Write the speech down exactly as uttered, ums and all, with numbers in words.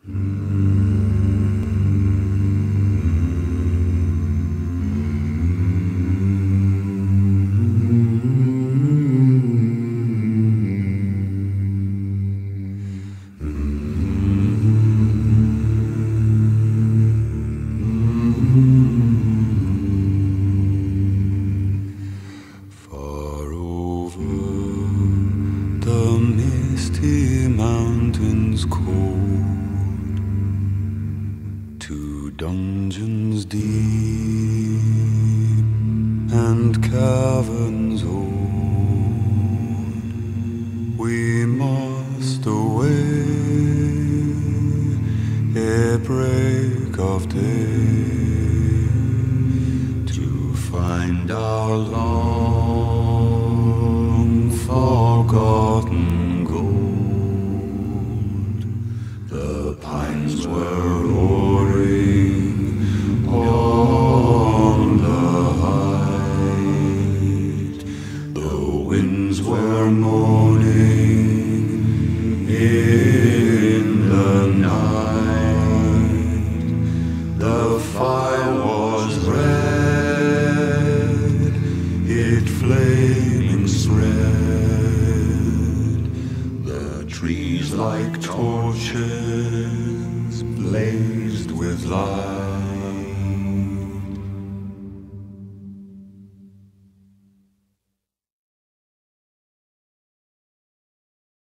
Far over the misty mountains cold, to dungeons deep and caverns old, we must away ere break of day, to find our long forgotten gold. The pines were roaring on the height, the winds were moaning in the night, the fire was red, it flaming spread, the trees like torches blazed with light.